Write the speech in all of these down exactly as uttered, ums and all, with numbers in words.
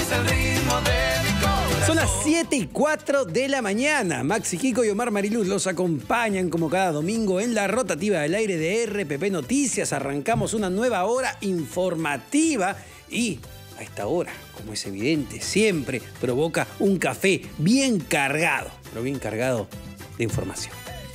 es el ritmo de mi corazón. Son las siete y cuatro de la mañana. Maxi Kiko y Omar Mariluz los acompañan como cada domingo en la rotativa del aire de R P P Noticias. Arrancamos una nueva hora informativa y a esta hora, como es evidente, siempre provoca un café bien cargado, pero bien cargado de información.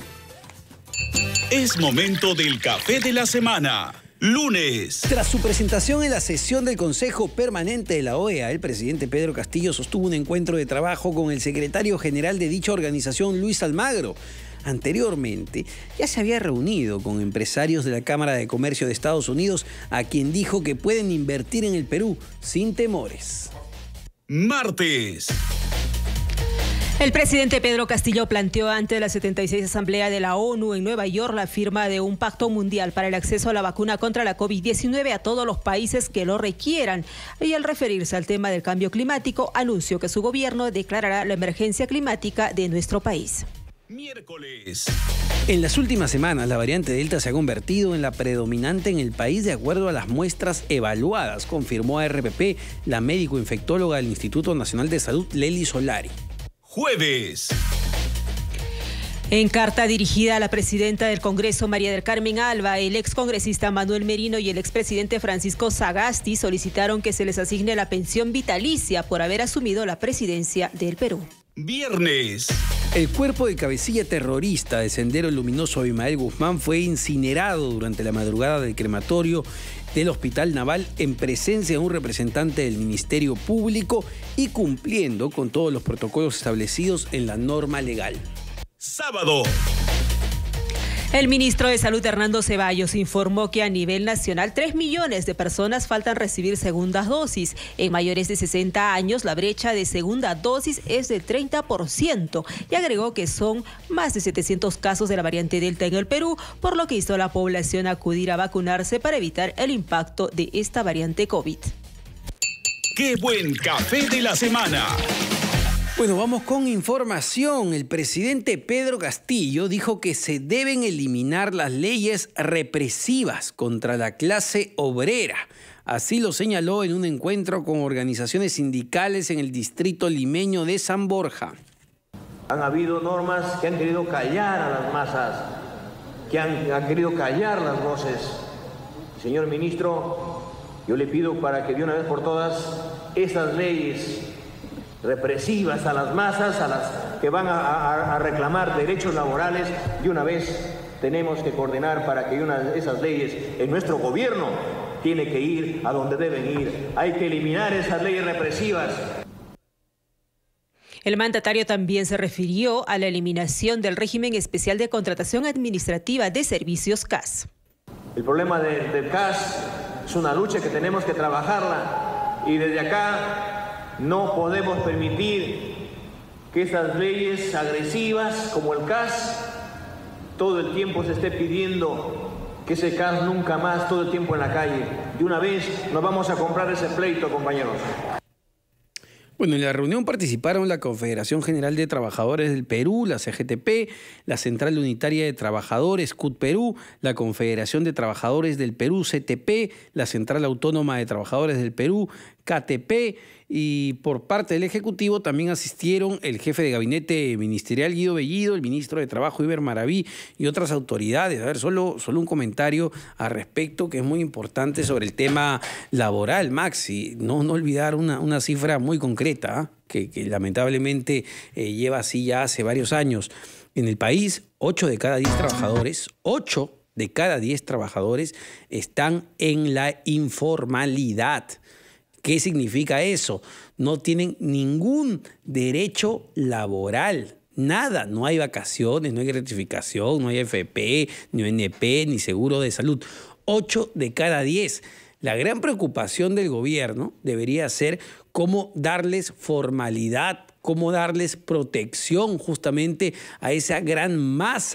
Es momento del café de la semana. Lunes. Tras su presentación en la sesión del Consejo Permanente de la O E A, el presidente Pedro Castillo sostuvo un encuentro de trabajo con el secretario general de dicha organización, Luis Almagro. Anteriormente, ya se había reunido con empresarios de la Cámara de Comercio de Estados Unidos, a quien dijo que pueden invertir en el Perú sin temores. Martes. El presidente Pedro Castillo planteó ante la setenta y seis Asamblea de la ONU en Nueva York la firma de un pacto mundial para el acceso a la vacuna contra la COVID diecinueve a todos los países que lo requieran. Y al referirse al tema del cambio climático, anunció que su gobierno declarará la emergencia climática de nuestro país. Miércoles. En las últimas semanas, la variante Delta se ha convertido en la predominante en el país de acuerdo a las muestras evaluadas, confirmó a R P P la médico-infectóloga del Instituto Nacional de Salud, Lely Solari. Jueves. En carta dirigida a la presidenta del Congreso, María del Carmen Alba, el excongresista Manuel Merino y el expresidente Francisco Sagasti solicitaron que se les asigne la pensión vitalicia por haber asumido la presidencia del Perú. Viernes. El cuerpo de cabecilla terrorista de Sendero Luminoso Abimael Guzmán fue incinerado durante la madrugada del crematorio del Hospital Naval en presencia de un representante del Ministerio Público y cumpliendo con todos los protocolos establecidos en la norma legal. Sábado. El ministro de Salud, Hernando Ceballos, informó que a nivel nacional tres millones de personas faltan recibir segundas dosis. En mayores de sesenta años, la brecha de segunda dosis es del treinta por ciento y agregó que son más de setecientos casos de la variante Delta en el Perú, por lo que hizo a la población acudir a vacunarse para evitar el impacto de esta variante COVID. ¡Qué buen café de la semana! Bueno, vamos con información. El presidente Pedro Castillo dijo que se deben eliminar las leyes represivas contra la clase obrera. Así lo señaló en un encuentro con organizaciones sindicales en el distrito limeño de San Borja. Han habido normas que han querido callar a las masas, que han, han querido callar las voces. Señor ministro, yo le pido para que de una vez por todas esas leyes represivas a las masas, a las que van a, a, a reclamar derechos laborales, de una vez tenemos que coordinar para que una de esas leyes en nuestro gobierno tiene que ir a donde deben ir. Hay que eliminar esas leyes represivas. El mandatario también se refirió a la eliminación del régimen especial de contratación administrativa de servicios C A S. El problema de, del C A S es una lucha que tenemos que trabajarla y desde acá no podemos permitir que esas leyes agresivas como el C A S, todo el tiempo se esté pidiendo que ese C A S nunca más, todo el tiempo en la calle. De una vez nos vamos a comprar ese pleito, compañeros. Bueno, en la reunión participaron la Confederación General de Trabajadores del Perú, la C G T P, la Central Unitaria de Trabajadores, C U T Perú, la Confederación de Trabajadores del Perú, C T P, la Central Autónoma de Trabajadores del Perú, K T P, y por parte del Ejecutivo también asistieron el jefe de gabinete ministerial Guido Bellido, el ministro de Trabajo Iber Maraví y otras autoridades. A ver, solo, solo un comentario al respecto que es muy importante sobre el tema laboral, Maxi. No, no olvidar una, una cifra muy concreta, ¿eh? que, que lamentablemente eh, lleva así ya hace varios años. En el país, ocho de cada diez trabajadores, ocho de cada diez trabajadores están en la informalidad. ¿Qué significa eso? No tienen ningún derecho laboral, nada. No hay vacaciones, no hay gratificación, no hay F P, ni O N P, ni seguro de salud. Ocho de cada diez. La gran preocupación del gobierno debería ser cómo darles formalidad, cómo darles protección justamente a esa gran masa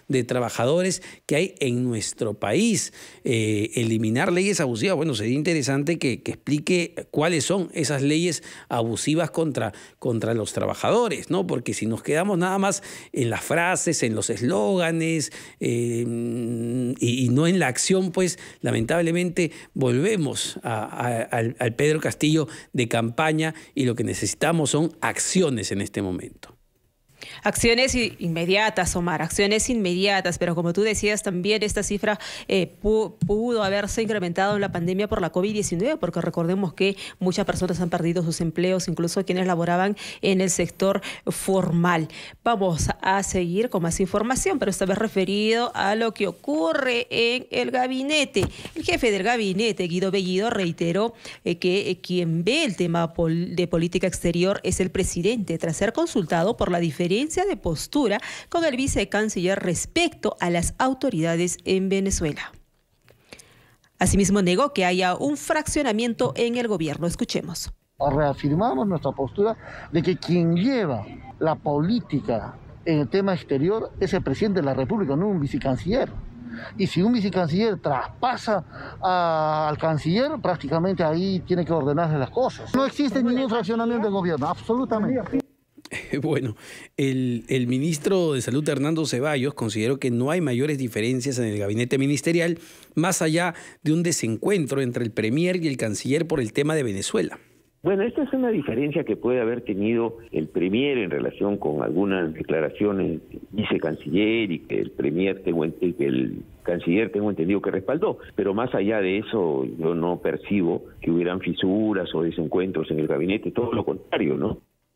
de trabajadores que hay en nuestro país. Eh, eliminar leyes abusivas, bueno, sería interesante que, que explique cuáles son esas leyes abusivas contra, contra los trabajadores, ¿no? Porque si nos quedamos nada más en las frases, en los eslóganes eh, y, y no en la acción, pues lamentablemente volvemos a, a, al, al Pedro Castillo de campaña, y lo que necesitamos son acciones en este momento. Acciones inmediatas, Omar, acciones inmediatas, pero como tú decías también, esta cifra eh, pu pudo haberse incrementado en la pandemia por la COVID diecinueve, porque recordemos que muchas personas han perdido sus empleos, incluso quienes laboraban en el sector formal. Vamos a seguir con más información, pero esta vez referido a lo que ocurre en el gabinete. El jefe del gabinete, Guido Bellido, reiteró eh, que eh, quien ve el tema pol de política exterior es el presidente, tras ser consultado por la diferencia de postura con el vicecanciller respecto a las autoridades en Venezuela. Asimismo, negó que haya un fraccionamiento en el gobierno. Escuchemos. Reafirmamos nuestra postura de que quien lleva la política en el tema exterior es el presidente de la República, no un vicecanciller. Y si un vicecanciller traspasa a, al canciller, prácticamente ahí tiene que ordenarse las cosas. No existe ningún fraccionamiento del gobierno, absolutamente. Bueno, el, el ministro de Salud, Hernando Ceballos, consideró que no hay mayores diferencias en el gabinete ministerial, más allá de un desencuentro entre el premier y el canciller por el tema de Venezuela. Bueno, esta es una diferencia que puede haber tenido el premier en relación con algunas declaraciones del vicecanciller, y que el premier tengo que el canciller tengo entendido que respaldó, pero más allá de eso yo no percibo que hubieran fisuras o desencuentros en el gabinete, todo lo contrario, ¿no?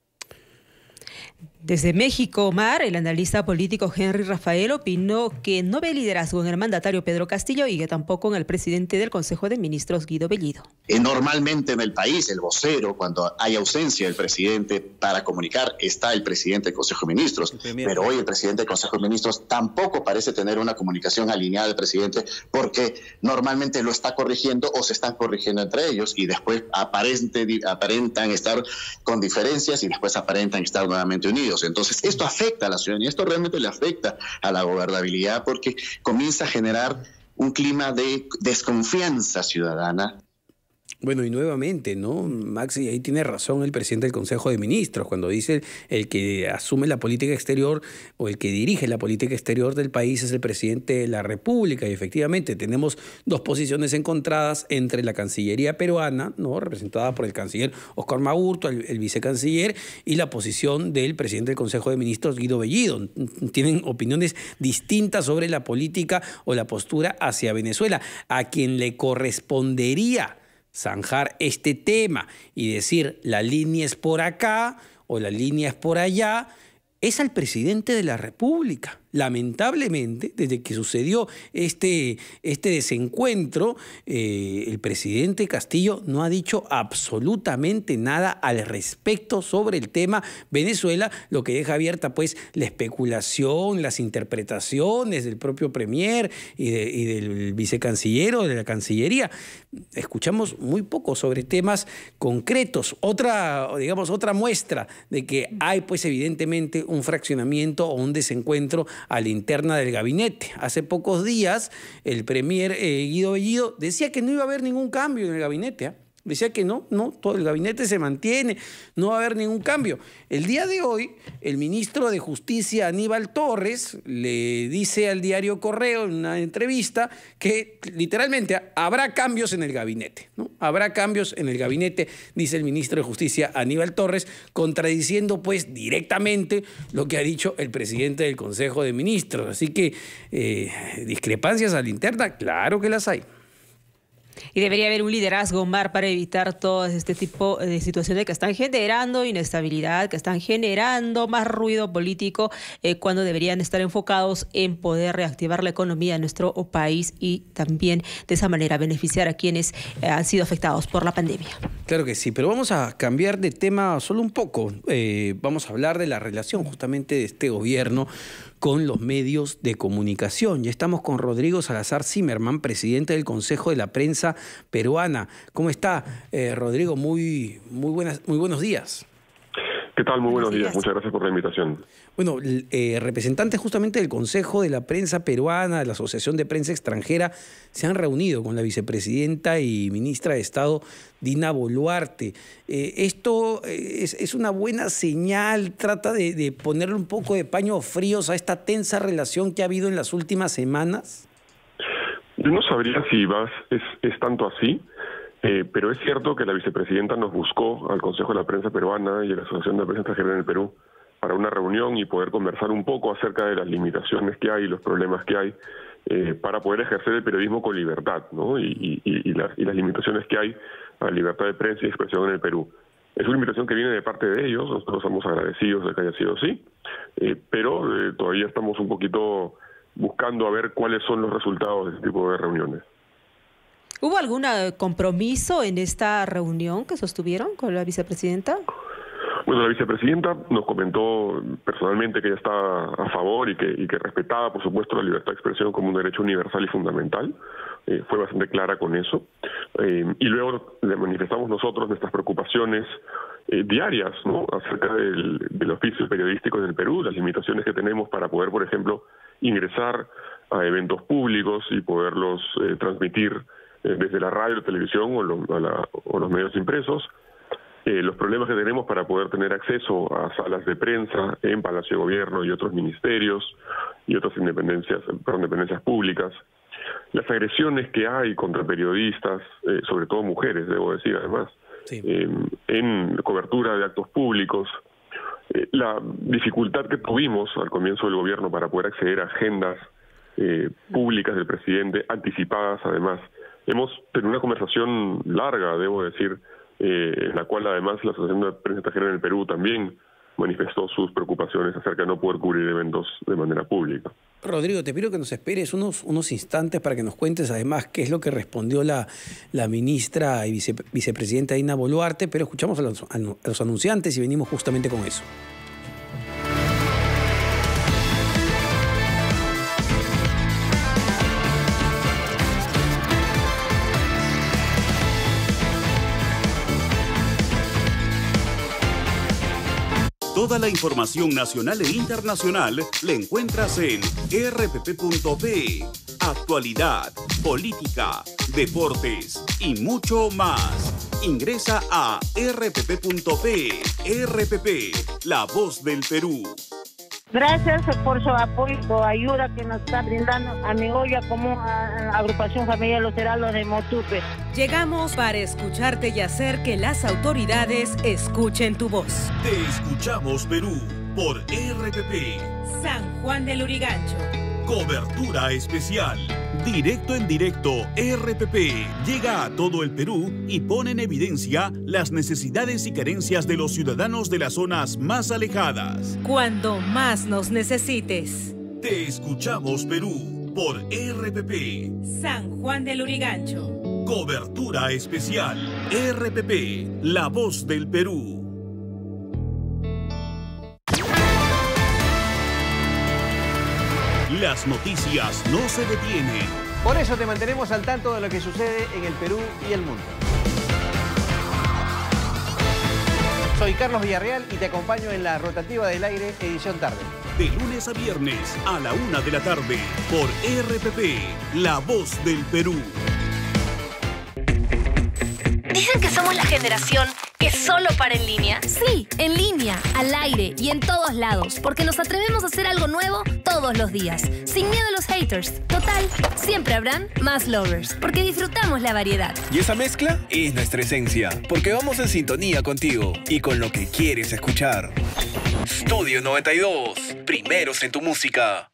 Desde México, Omar, el analista político Henry Rafael opinó que no ve liderazgo en el mandatario Pedro Castillo y que tampoco en el presidente del Consejo de Ministros, Guido Bellido. Eh, normalmente en el país, el vocero, cuando hay ausencia del presidente para comunicar, está el presidente del Consejo de Ministros. Pero hoy el presidente del Consejo de Ministros tampoco parece tener una comunicación alineada del presidente, porque normalmente lo está corrigiendo o se están corrigiendo entre ellos, y después aparente, aparentan estar con diferencias y después aparentan estar nuevamente unidos. Entonces, esto afecta a la ciudadanía, esto realmente le afecta a la gobernabilidad, porque comienza a generar un clima de desconfianza ciudadana. Bueno, y nuevamente, ¿no, Maxi? Ahí tiene razón el presidente del Consejo de Ministros cuando dice el que asume la política exterior o el que dirige la política exterior del país es el presidente de la República. Y efectivamente tenemos dos posiciones encontradas entre la Cancillería peruana, ¿no?, representada por el canciller Oscar Maurto, el, el vicecanciller, y la posición del presidente del Consejo de Ministros, Guido Bellido. Tienen opiniones distintas sobre la política o la postura hacia Venezuela. A quien le correspondería zanjar este tema y decir la línea es por acá o la línea es por allá, es al presidente de la República. Lamentablemente, desde que sucedió este, este desencuentro, eh, el presidente Castillo no ha dicho absolutamente nada al respecto sobre el tema Venezuela, lo que deja abierta pues la especulación, las interpretaciones del propio premier y, de, y del vicecanciller o de la Cancillería. Escuchamos muy poco sobre temas concretos. Otra, digamos, otra muestra de que hay pues evidentemente un fraccionamiento o un desencuentro a la interna del gabinete. Hace pocos días el premier eh, Guido Bellido decía que no iba a haber ningún cambio en el gabinete, ¿eh? Decía que no, no, todo el gabinete se mantiene, no va a haber ningún cambio. El día de hoy, el ministro de Justicia, Aníbal Torres, le dice al diario Correo en una entrevista que literalmente habrá cambios en el gabinete, ¿no? Habrá cambios en el gabinete, dice el ministro de Justicia, Aníbal Torres, contradiciendo pues directamente lo que ha dicho el presidente del Consejo de Ministros. Así que eh, discrepancias a la interna, claro que las hay. Y debería haber un liderazgo, Omar, para evitar todo este tipo de situaciones que están generando inestabilidad, que están generando más ruido político, eh, cuando deberían estar enfocados en poder reactivar la economía de nuestro país y también de esa manera beneficiar a quienes eh, han sido afectados por la pandemia. Claro que sí, pero vamos a cambiar de tema solo un poco. Eh, vamos a hablar de la relación justamente de este gobierno con los medios de comunicación. Ya estamos con Rodrigo Salazar Zimmerman, presidente del Consejo de la Prensa Peruana. ¿Cómo está, eh, Rodrigo? Muy, muy, buenas, muy buenos días. ¿Qué tal? Muy buenos, buenos días. días. Muchas gracias por la invitación. Bueno, eh, representantes justamente del Consejo de la Prensa Peruana, de la Asociación de Prensa Extranjera, se han reunido con la vicepresidenta y ministra de Estado, Dina Boluarte. Eh, esto es, es una buena señal, trata de, de ponerle un poco de paños fríos a esta tensa relación que ha habido en las últimas semanas. Yo no sabría si vas, es, es tanto así. Eh, pero es cierto que la vicepresidenta nos buscó al Consejo de la Prensa Peruana y a la Asociación de Prensa Extranjera en el Perú para una reunión y poder conversar un poco acerca de las limitaciones que hay y los problemas que hay eh, para poder ejercer el periodismo con libertad, ¿no? y, y, y, las, y las limitaciones que hay a la libertad de prensa y expresión en el Perú. Es una invitación que viene de parte de ellos, nosotros estamos agradecidos de que haya sido así, eh, pero eh, todavía estamos un poquito buscando a ver cuáles son los resultados de este tipo de reuniones. ¿Hubo algún compromiso en esta reunión que sostuvieron con la vicepresidenta? Bueno, la vicepresidenta nos comentó personalmente que ella está a favor y que, y que respetaba, por supuesto, la libertad de expresión como un derecho universal y fundamental. Eh, fue bastante clara con eso. Eh, y luego le manifestamos nosotros nuestras preocupaciones eh, diarias, ¿no?, acerca del, del oficio periodístico en el Perú, las limitaciones que tenemos para poder, por ejemplo, ingresar a eventos públicos y poderlos eh, transmitir desde la radio, la televisión o, lo, a la, o los medios impresos, eh, los problemas que tenemos para poder tener acceso a salas de prensa en Palacio de Gobierno y otros ministerios y otras independencias, perdón, dependencias públicas, las agresiones que hay contra periodistas, eh, sobre todo mujeres, debo decir además, sí. eh, en cobertura de actos públicos, eh, la dificultad que tuvimos al comienzo del gobierno para poder acceder a agendas eh, públicas del presidente, anticipadas además. Hemos tenido una conversación larga, debo decir, eh, en la cual además la Asociación de Prensa Extranjera en el Perú también manifestó sus preocupaciones acerca de no poder cubrir eventos de manera pública. Rodrigo, te pido que nos esperes unos, unos instantes para que nos cuentes además qué es lo que respondió la, la ministra y vice, vicepresidenta Dina Boluarte, pero escuchamos a los, a los anunciantes y venimos justamente con eso. Toda la información nacional e internacional la encuentras en erre pe pe punto pe. Actualidad, política, deportes y mucho más. Ingresa a erre pe pe punto pe. erre pe pe, la voz del Perú. Gracias por su apoyo, su ayuda que nos está brindando a mi olla como a Agrupación Familiar Los Heraldos de Motupe. Llegamos para escucharte y hacer que las autoridades escuchen tu voz. Te escuchamos, Perú, por erre pe pe. San Juan del Urigancho. Cobertura especial. Directo en directo, erre pe pe llega a todo el Perú y pone en evidencia las necesidades y carencias de los ciudadanos de las zonas más alejadas. Cuando más nos necesites. Te escuchamos, Perú, por erre pe pe. San Juan del Urigancho. Cobertura especial. erre pe pe, la voz del Perú. Las noticias no se detienen. Por eso te mantenemos al tanto de lo que sucede en el Perú y el mundo. Soy Carlos Villarreal y te acompaño en la rotativa del aire, edición tarde. De lunes a viernes a la una de la tarde por erre pe pe, la voz del Perú. Dicen que somos la generación que solo para en línea. Sí, en línea, al aire y en todos lados, porque nos atrevemos a hacer algo nuevo todos los días, sin miedo a los haters. Total, siempre habrán más lovers, porque disfrutamos la variedad. Y esa mezcla es nuestra esencia, porque vamos en sintonía contigo y con lo que quieres escuchar. Studio noventa y dos, primeros en tu música.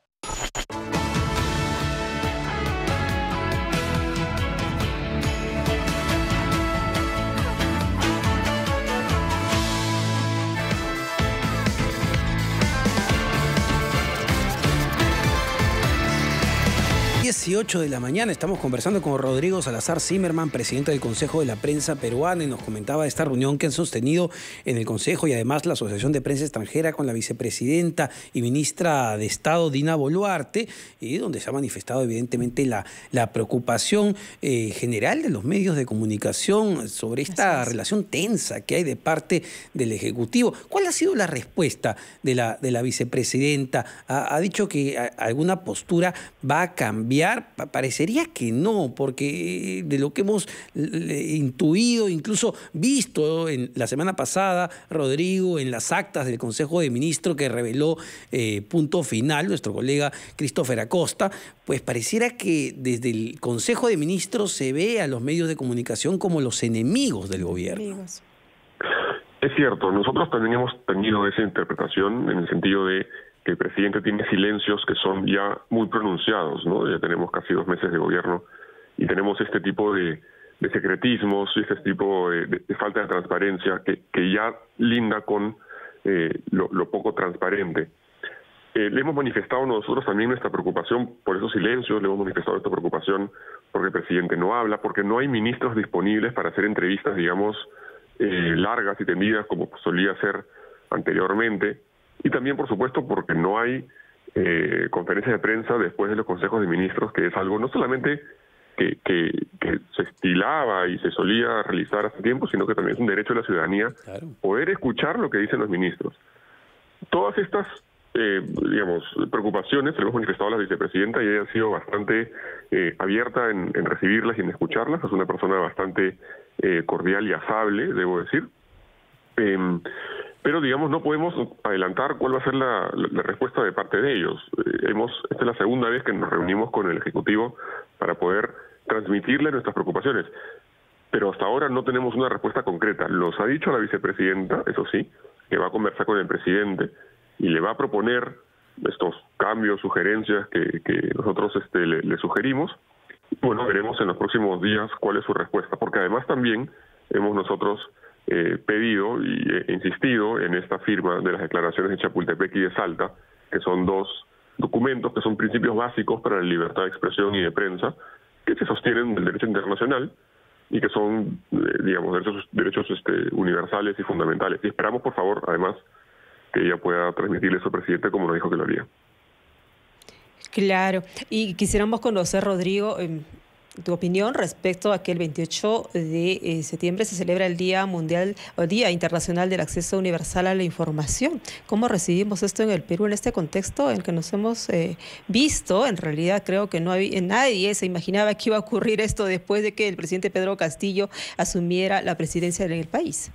dieciocho de la mañana. Estamos conversando con Rodrigo Salazar Zimmerman, presidente del Consejo de la Prensa Peruana, y nos comentaba de esta reunión que han sostenido en el Consejo y además la Asociación de Prensa Extranjera con la vicepresidenta y ministra de Estado, Dina Boluarte, y donde se ha manifestado evidentemente la, la preocupación eh, general de los medios de comunicación sobre esta relación tensa que hay de parte del Ejecutivo. ¿Cuál ha sido la respuesta de la, de la vicepresidenta? Ha, ha dicho que a, alguna postura va a cambiar. Parecería que no, porque de lo que hemos intuido, incluso visto en la semana pasada, Rodrigo, en las actas del Consejo de Ministros que reveló eh, Punto Final, nuestro colega Christopher Acosta, pues pareciera que desde el Consejo de Ministros se ve a los medios de comunicación como los enemigos del gobierno. Es cierto, nosotros también hemos tenido esa interpretación en el sentido de que el presidente tiene silencios que son ya muy pronunciados, ¿no? Ya tenemos casi dos meses de gobierno y tenemos este tipo de, de secretismos y este tipo de, de, de falta de transparencia que, que ya linda con eh, lo, lo poco transparente. Eh, le hemos manifestado nosotros también nuestra preocupación por esos silencios, le hemos manifestado esta preocupación porque el presidente no habla, porque no hay ministros disponibles para hacer entrevistas, digamos, eh, largas y tendidas como solía ser anteriormente. Y también, por supuesto, porque no hay eh, conferencias de prensa después de los consejos de ministros, que es algo no solamente que, que, que se estilaba y se solía realizar hace tiempo, sino que también es un derecho de la ciudadanía claro. poder escuchar lo que dicen los ministros. Todas estas, eh, digamos, preocupaciones se las hemos manifestado a la vicepresidenta y ella ha sido bastante eh, abierta en, en recibirlas y en escucharlas. Es una persona bastante eh, cordial y afable, debo decir. Eh, Pero, digamos, no podemos adelantar cuál va a ser la, la, la respuesta de parte de ellos. Eh, hemos, esta es la segunda vez que nos reunimos con el Ejecutivo para poder transmitirle nuestras preocupaciones. Pero hasta ahora no tenemos una respuesta concreta. Los ha dicho la vicepresidenta, eso sí, que va a conversar con el presidente y le va a proponer estos cambios, sugerencias que, que nosotros este, le, le sugerimos. Bueno, veremos en los próximos días cuál es su respuesta. Porque además también hemos nosotros... Eh, pedido y eh, insistido en esta firma de las declaraciones de Chapultepec y de Salta, que son dos documentos que son principios básicos para la libertad de expresión y de prensa, que se sostienen del derecho internacional y que son, eh, digamos, derechos, derechos este, universales y fundamentales. Y esperamos, por favor, además, que ella pueda transmitirle eso al presidente como nos dijo que lo haría. Claro. Y quisiéramos conocer, Rodrigo, eh... tu opinión respecto a que el veintiocho de septiembre se celebra el Día Mundial o Día Internacional del Acceso Universal a la Información. ¿Cómo recibimos esto en el Perú en este contexto en el que nos hemos eh, visto? En realidad creo que no había, nadie se imaginaba que iba a ocurrir esto después de que el presidente Pedro Castillo asumiera la presidencia del país.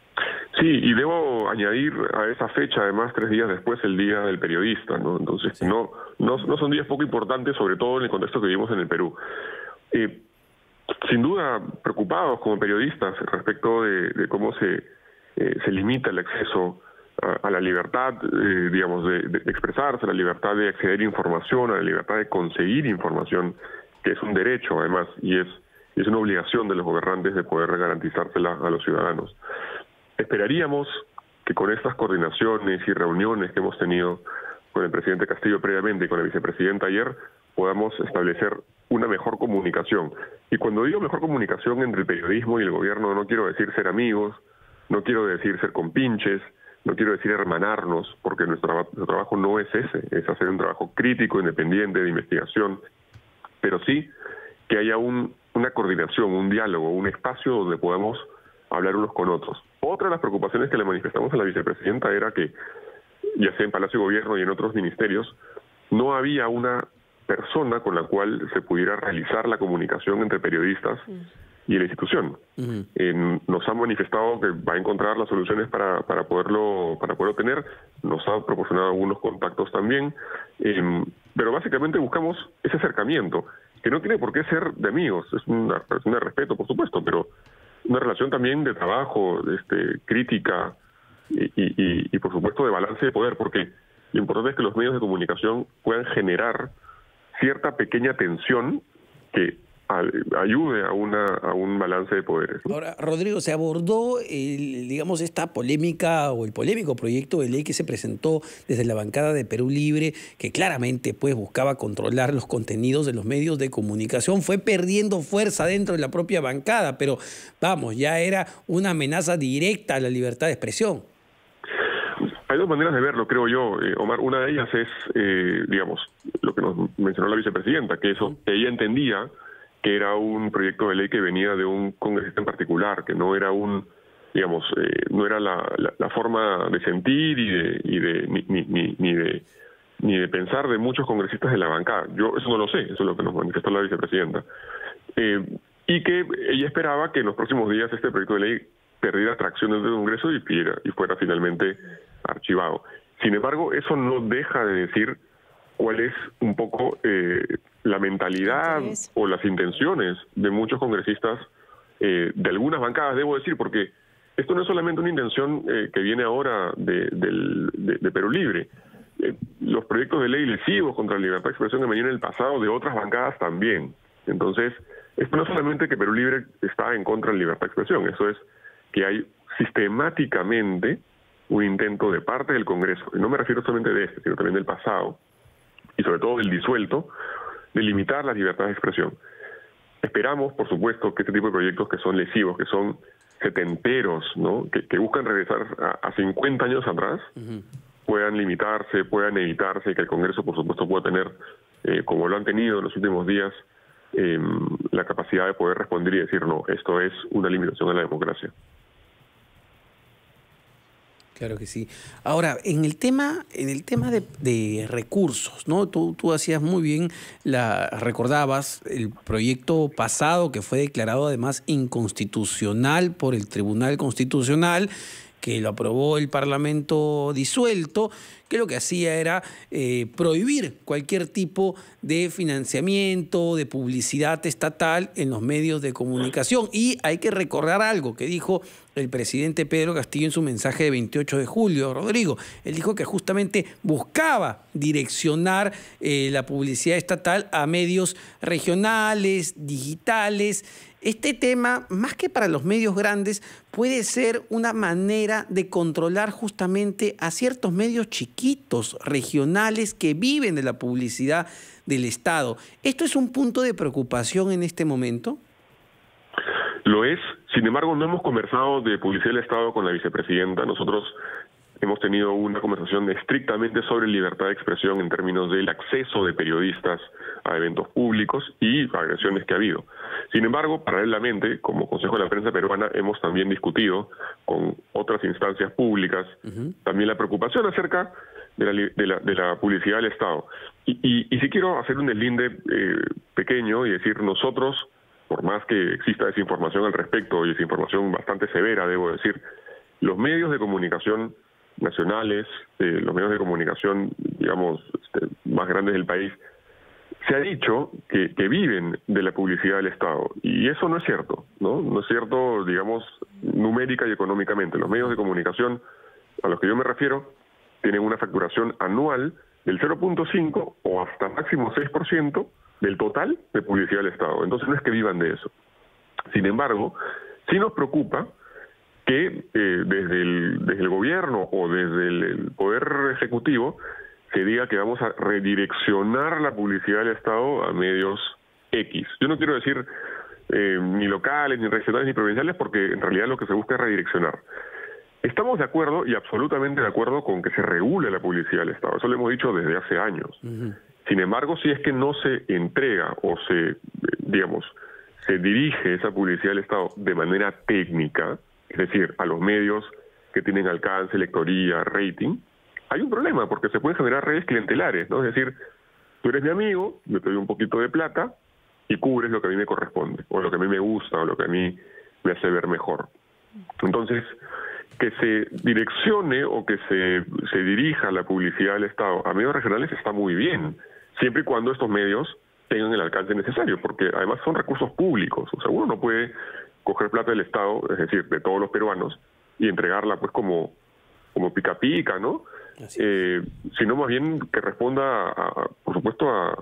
Sí, y debo añadir a esa fecha, además, tres días después, el Día del Periodista, ¿no? Entonces, sí. no, no, no son días poco importantes, sobre todo en el contexto que vivimos en el Perú. Eh, sin duda preocupados como periodistas respecto de, de cómo se, eh, se limita el acceso a, a la libertad, eh, digamos, de, de expresarse, a la libertad de acceder a información, a la libertad de conseguir información, que es un derecho además y es, es una obligación de los gobernantes de poder garantizársela a los ciudadanos. Esperaríamos que con estas coordinaciones y reuniones que hemos tenido con el presidente Castillo previamente y con la vicepresidenta ayer, podamos establecer una mejor comunicación. Y cuando digo mejor comunicación entre el periodismo y el gobierno, no quiero decir ser amigos, no quiero decir ser compinches, no quiero decir hermanarnos, porque nuestro, nuestro trabajo no es ese, es hacer un trabajo crítico, independiente, de investigación, pero sí que haya un, una coordinación, un diálogo, un espacio donde podamos hablar unos con otros. Otra de las preocupaciones que le manifestamos a la vicepresidenta era que, ya sea en Palacio de Gobierno y en otros ministerios, no había una persona con la cual se pudiera realizar la comunicación entre periodistas y la institución. Uh-huh. eh, nos han manifestado que va a encontrar las soluciones para, para poderlo para poderlo tener, nos ha proporcionado algunos contactos también, eh, pero básicamente buscamos ese acercamiento, que no tiene por qué ser de amigos, es una relación de respeto, por supuesto, pero una relación también de trabajo, este, crítica y, y, y, y por supuesto de balance de poder, porque lo importante es que los medios de comunicación puedan generar cierta pequeña tensión que ayude a una a un balance de poderes. Ahora, Rodrigo, se abordó, el, digamos, esta polémica o el polémico proyecto de ley que se presentó desde la bancada de Perú Libre, que claramente pues buscaba controlar los contenidos de los medios de comunicación, fue perdiendo fuerza dentro de la propia bancada, pero vamos, ya era una amenaza directa a la libertad de expresión. Hay dos maneras de verlo, creo yo, eh, Omar. Una de ellas es, eh, digamos, lo que nos mencionó la vicepresidenta, que eso, que ella entendía que era un proyecto de ley que venía de un congresista en particular, que no era un, digamos, eh, no era la, la, la forma de sentir y de, y de ni, ni, ni, ni de ni de pensar de muchos congresistas de la bancada. Yo eso no lo sé, eso es lo que nos manifestó la vicepresidenta. Eh, y que ella esperaba que en los próximos días este proyecto de ley perdiera tracción dentro del Congreso y, pidiera, y fuera finalmente archivado. Sin embargo, eso no deja de decir cuál es un poco eh, la mentalidad o las intenciones de muchos congresistas, eh, de algunas bancadas, debo decir, porque esto no es solamente una intención eh, que viene ahora de, del, de, de Perú Libre. Eh, los proyectos de ley lesivos contra la libertad de expresión que venían en el pasado de otras bancadas también. Entonces, esto no es solamente que Perú Libre está en contra de la libertad de expresión, eso es que hay sistemáticamente un intento de parte del Congreso, y no me refiero solamente de este, sino también del pasado, y sobre todo del disuelto, de limitar la libertad de expresión. Esperamos, por supuesto, que este tipo de proyectos que son lesivos, que son setenteros, ¿no? que, que buscan regresar a, a cincuenta años atrás, uh-huh. puedan limitarse, puedan evitarse, y que el Congreso, por supuesto, pueda tener, eh, como lo han tenido en los últimos días, eh, la capacidad de poder responder y decir, no, esto es una limitación a la democracia. Claro que sí. Ahora, en el tema, en el tema de, de recursos, ¿no? Tú, tú hacías muy bien, la recordabas el proyecto pasado que fue declarado además inconstitucional por el Tribunal Constitucional, que lo aprobó el Parlamento disuelto, que lo que hacía era eh, prohibir cualquier tipo de financiamiento, de publicidad estatal en los medios de comunicación. Y hay que recordar algo que dijo el presidente Pedro Castillo en su mensaje de veintiocho de julio, Rodrigo. Él dijo que justamente buscaba direccionar eh, la publicidad estatal a medios regionales, digitales. Este tema, más que para los medios grandes, puede ser una manera de controlar justamente a ciertos medios chiquitos, regionales, que viven de la publicidad del Estado. ¿Esto es un punto de preocupación en este momento? Lo es. Sin embargo, no hemos conversado de publicidad del Estado con la vicepresidenta. Nosotros hemos tenido una conversación estrictamente sobre libertad de expresión en términos del acceso de periodistas a eventos públicos y agresiones que ha habido. Sin embargo, paralelamente, como Consejo de la Prensa Peruana, hemos también discutido con otras instancias públicas uh-huh. también la preocupación acerca de la, de la, de la publicidad del Estado. Y, y, y sí quiero hacer un deslinde eh, pequeño y decir, nosotros, por más que exista desinformación al respecto, y desinformación bastante severa, debo decir, los medios de comunicación nacionales, eh, los medios de comunicación, digamos, este, más grandes del país, se ha dicho que, que viven de la publicidad del Estado, y eso no es cierto, ¿no? No es cierto, digamos, numérica y económicamente. Los medios de comunicación a los que yo me refiero tienen una facturación anual del cero punto cinco o hasta máximo seis por ciento del total de publicidad del Estado. Entonces no es que vivan de eso. Sin embargo, sí nos preocupa que eh, desde, el, desde el gobierno o desde el, el Poder Ejecutivo se diga que vamos a redireccionar la publicidad del Estado a medios X. Yo no quiero decir eh, ni locales, ni regionales, ni provinciales, porque en realidad lo que se busca es redireccionar. Estamos de acuerdo y absolutamente de acuerdo con que se regule la publicidad del Estado. Eso lo hemos dicho desde hace años. Uh-huh. Sin embargo, si es que no se entrega o se, digamos, se dirige esa publicidad del Estado de manera técnica, es decir, a los medios que tienen alcance, lectoría, rating, hay un problema, porque se pueden generar redes clientelares, ¿no? Es decir, tú eres mi amigo, yo te doy un poquito de plata y cubres lo que a mí me corresponde, o lo que a mí me gusta, o lo que a mí me hace ver mejor. Entonces, que se direccione o que se, se dirija la publicidad del Estado a medios regionales está muy bien, siempre y cuando estos medios tengan el alcance necesario, porque además son recursos públicos. O sea, uno no puede coger plata del Estado, es decir, de todos los peruanos, y entregarla pues como, como pica pica, ¿no? Eh, sino más bien que responda, a, a, por supuesto, a,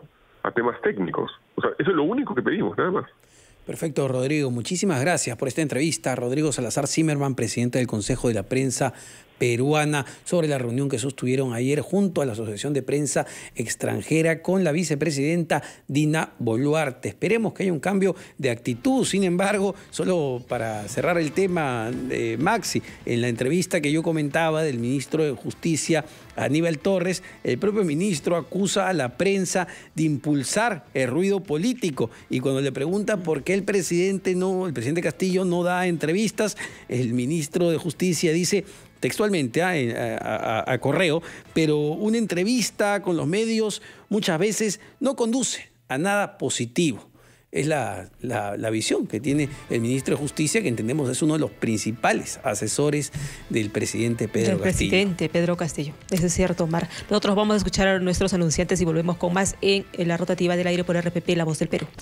a temas técnicos. O sea, eso es lo único que pedimos, nada más. Perfecto, Rodrigo. Muchísimas gracias por esta entrevista. Rodrigo Salazar Zimmerman, presidente del Consejo de la Prensa Peruana, sobre la reunión que sostuvieron ayer junto a la Asociación de Prensa Extranjera con la vicepresidenta Dina Boluarte. Esperemos que haya un cambio de actitud. Sin embargo, solo para cerrar el tema, de Maxi, en la entrevista que yo comentaba del ministro de Justicia, Aníbal Torres, el propio ministro acusa a la prensa de impulsar el ruido político, y cuando le pregunta por qué el presidente no, el presidente Castillo no da entrevistas, el ministro de Justicia dice textualmente a, a, a correo, pero una entrevista con los medios muchas veces no conduce a nada positivo. Es la, la, la visión que tiene el ministro de Justicia, que entendemos es uno de los principales asesores del presidente Pedro del Castillo. presidente Pedro Castillo. Eso es cierto, Omar. Nosotros vamos a escuchar a nuestros anunciantes y volvemos con más en, en la rotativa del aire por R P P, La Voz del Perú.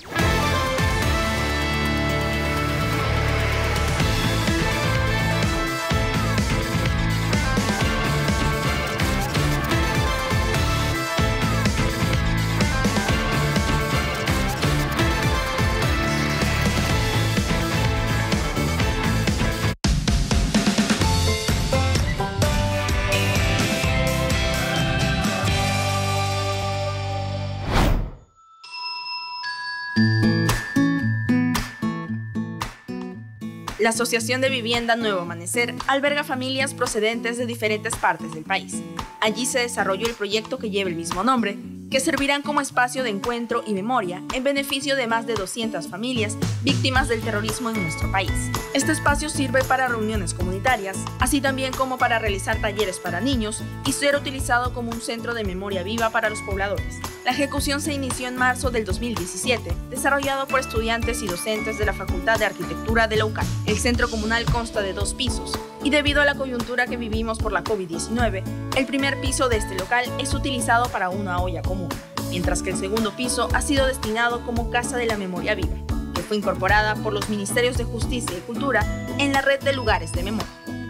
La Asociación de Vivienda Nuevo Amanecer alberga familias procedentes de diferentes partes del país. Allí se desarrolló el proyecto que lleva el mismo nombre, que servirán como espacio de encuentro y memoria en beneficio de más de doscientas familias víctimas del terrorismo en nuestro país. Este espacio sirve para reuniones comunitarias, así también como para realizar talleres para niños y ser utilizado como un centro de memoria viva para los pobladores. La ejecución se inició en marzo del dos mil diecisiete, desarrollado por estudiantes y docentes de la Facultad de Arquitectura de la U C A L. El centro comunal consta de dos pisos y debido a la coyuntura que vivimos por la COVID diecinueve, el primer piso de este local es utilizado para una olla común, mientras que el segundo piso ha sido destinado como Casa de la Memoria Viva, que fue incorporada por los Ministerios de Justicia y Cultura en la red de lugares de memoria.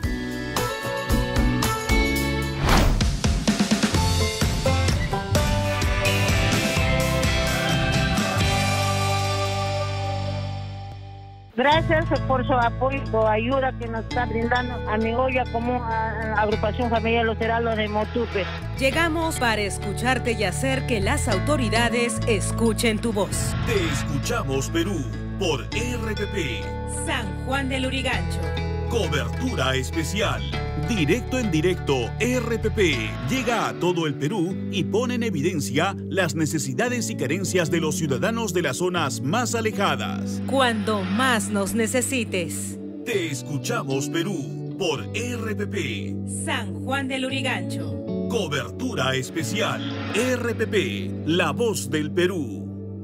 Gracias por su apoyo, por ayuda que nos está brindando a mi olla como a Agrupación Familiar Los Heraldos de Motupe. Llegamos para escucharte y hacer que las autoridades escuchen tu voz. Te escuchamos, Perú, por R P P. San Juan del Lurigancho. Cobertura especial. Directo en directo, R P P llega a todo el Perú y pone en evidencia las necesidades y carencias de los ciudadanos de las zonas más alejadas. Cuando más nos necesites. Te escuchamos, Perú, por R P P. San Juan del Lurigancho. Cobertura especial. R P P, la voz del Perú.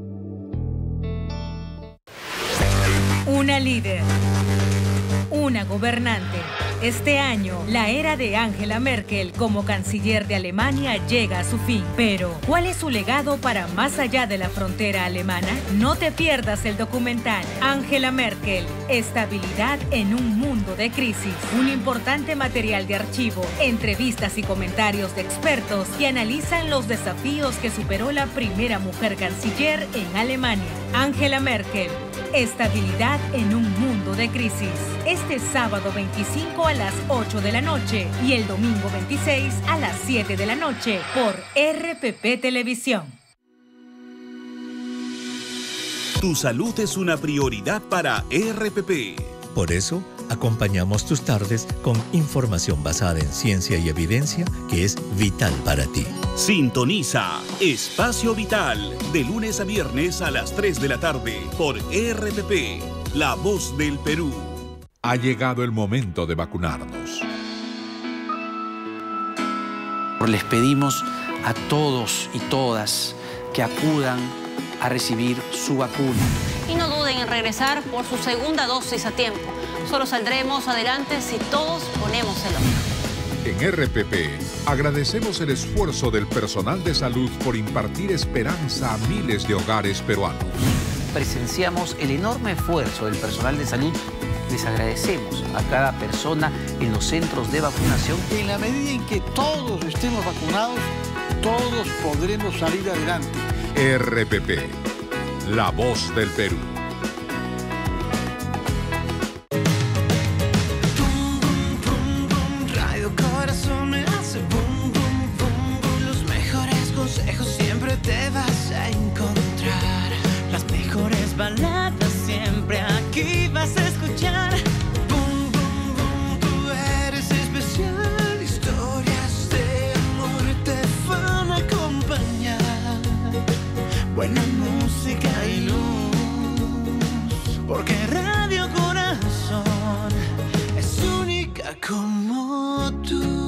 Una líder. Una gobernante. Este año, la era de Angela Merkel como canciller de Alemania llega a su fin. Pero, ¿cuál es su legado para más allá de la frontera alemana? No te pierdas el documental Angela Merkel, estabilidad en un mundo de crisis. Un importante material de archivo, entrevistas y comentarios de expertos que analizan los desafíos que superó la primera mujer canciller en Alemania. Angela Merkel, estabilidad en un mundo de crisis. Este sábado veinticinco a las ocho de la noche y el domingo veintiséis a las siete de la noche por R P P Televisión. Tu salud es una prioridad para R P P. Por eso, acompañamos tus tardes con información basada en ciencia y evidencia que es vital para ti. Sintoniza Espacio Vital de lunes a viernes a las tres de la tarde por R P P, la voz del Perú. Ha llegado el momento de vacunarnos. Les pedimos a todos y todas que acudan a recibir su vacuna. Y no duden en regresar por su segunda dosis a tiempo. Solo saldremos adelante si todos ponemos el hombro. En R P P agradecemos el esfuerzo del personal de salud por impartir esperanza a miles de hogares peruanos. Presenciamos el enorme esfuerzo del personal de salud. Les agradecemos a cada persona en los centros de vacunación. En la medida en que todos estemos vacunados, Todos podremos salir adelante. R P P, la voz del Perú. Radio Corazón me hace boom, boom, boom, boom. Los mejores consejos siempre te vas a encontrar. Las mejores baladas siempre aquí vas a escuchar. Boom, boom, boom, tú eres especial. Historias de amor te van a acompañar. Buena música y luz, porque Radio Corazón es única como tú.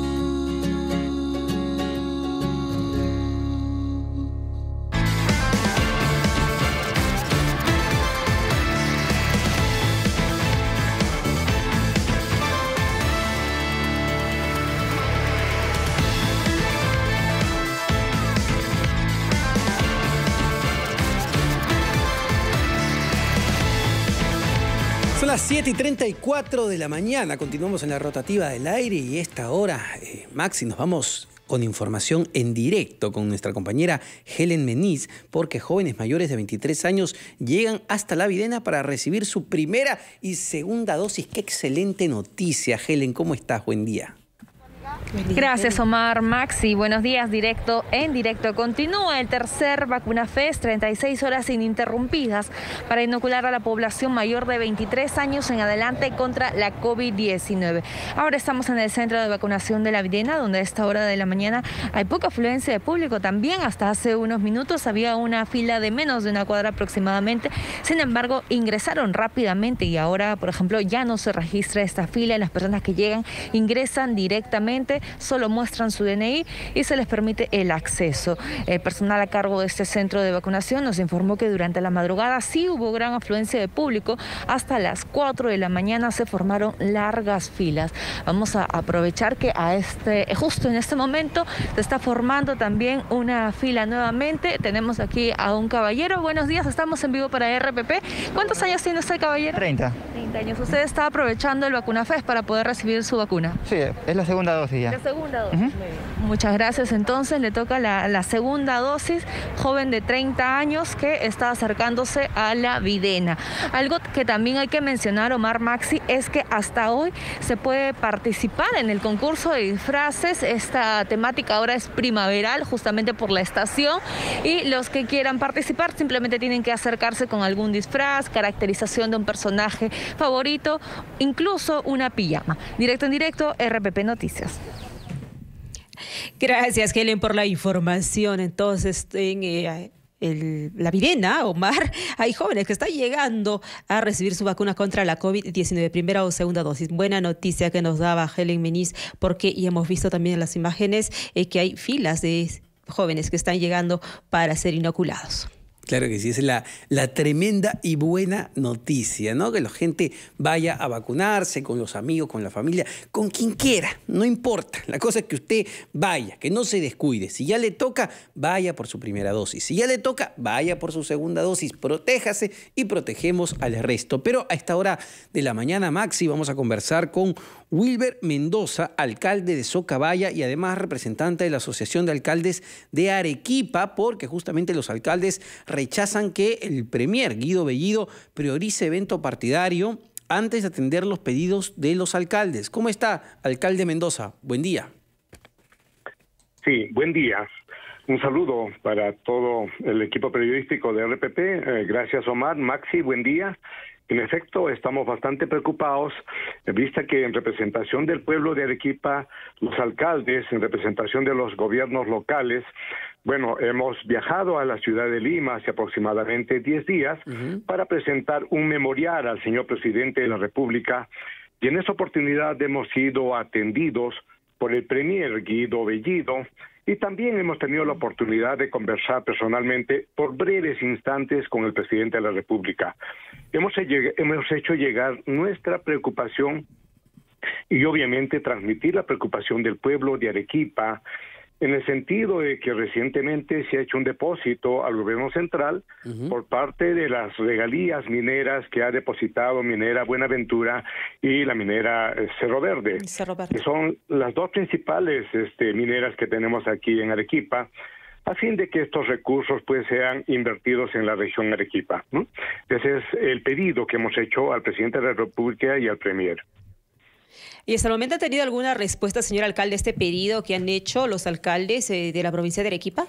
Son las siete y treinta y cuatro de la mañana, continuamos en la rotativa del aire y esta hora, eh, Maxi, nos vamos con información en directo con nuestra compañera Helen Meniz, porque jóvenes mayores de veintitrés años llegan hasta la Videna para recibir su primera y segunda dosis. ¡Qué excelente noticia! Helen, ¿cómo estás? Buen día. Gracias, Omar. Maxi, buenos días. Directo en directo. Continúa el tercer Vacuna Fest, treinta y seis horas ininterrumpidas para inocular a la población mayor de veintitrés años en adelante contra la COVID diecinueve. Ahora estamos en el centro de vacunación de la Videna, donde a esta hora de la mañana hay poca afluencia de público. También hasta hace unos minutos había una fila de menos de una cuadra aproximadamente. Sin embargo, ingresaron rápidamente y ahora, por ejemplo, ya no se registra esta fila. Las personas que llegan ingresan directamente, solo muestran su D N I y se les permite el acceso. El personal a cargo de este centro de vacunación nos informó que durante la madrugada sí hubo gran afluencia de público. Hasta las cuatro de la mañana se formaron largas filas. Vamos a aprovechar que a este, justo en este momento se está formando también una fila nuevamente. Tenemos aquí a un caballero. Buenos días, estamos en vivo para R P P. ¿Cuántos años tiene usted, caballero? treinta. treinta años. ¿Usted está aprovechando el Vacuna Fest para poder recibir su vacuna? Sí, es la segunda dosis. La segunda dosis. Uh-huh. Muchas gracias. Entonces le toca la, la segunda dosis, joven de treinta años que está acercándose a la Videna. Algo que también hay que mencionar, Omar, Maxi, es que hasta hoy se puede participar en el concurso de disfraces. Esta temática ahora es primaveral, justamente por la estación, y los que quieran participar simplemente tienen que acercarse con algún disfraz, caracterización de un personaje favorito, incluso una pijama. Directo en directo, R P P Noticias. Gracias, Helen, por la información. Entonces, en eh, el, la Videna, Omar, hay jóvenes que están llegando a recibir su vacuna contra la COVID diecinueve, primera o segunda dosis. Buena noticia que nos daba Helen Meniz, porque y hemos visto también en las imágenes eh, que hay filas de jóvenes que están llegando para ser inoculados. Claro que sí, es la, la tremenda y buena noticia, ¿no? Que la gente vaya a vacunarse con los amigos, con la familia, con quien quiera, no importa. La cosa es que usted vaya, que no se descuide. Si ya le toca, vaya por su primera dosis. Si ya le toca, vaya por su segunda dosis. Protéjase y protegemos al resto. Pero a esta hora de la mañana, Maxi, vamos a conversar con Wilber Mendoza, alcalde de Socabaya y además representante de la Asociación de Alcaldes de Arequipa, porque justamente los alcaldes rechazan que el premier Guido Bellido priorice evento partidario antes de atender los pedidos de los alcaldes. ¿Cómo está, alcalde Mendoza? Buen día. Sí, buen día. Un saludo para todo el equipo periodístico de R P P. Eh, gracias, Omar. Maxi, buen día. En efecto, estamos bastante preocupados, vista que en representación del pueblo de Arequipa, los alcaldes, en representación de los gobiernos locales, bueno, hemos viajado a la ciudad de Lima hace aproximadamente diez días uh-huh. para presentar un memorial al señor presidente de la República, y en esa oportunidad hemos sido atendidos por el premier Guido Bellido, y también hemos tenido la oportunidad de conversar personalmente por breves instantes con el presidente de la República. Hemos, hemos hecho llegar nuestra preocupación y obviamente transmitir la preocupación del pueblo de Arequipa, en el sentido de que recientemente se ha hecho un depósito al gobierno central uh-huh. por parte de las regalías mineras que ha depositado Minera Buenaventura y la minera Cerro Verde, Cerro Verde. que son las dos principales este, mineras que tenemos aquí en Arequipa, a fin de que estos recursos pues sean invertidos en la región Arequipa, ¿no? Ese es el pedido que hemos hecho al presidente de la República y al premier. ¿Y hasta el momento ha tenido alguna respuesta, señor alcalde, a este pedido que han hecho los alcaldes eh, de la provincia de Arequipa?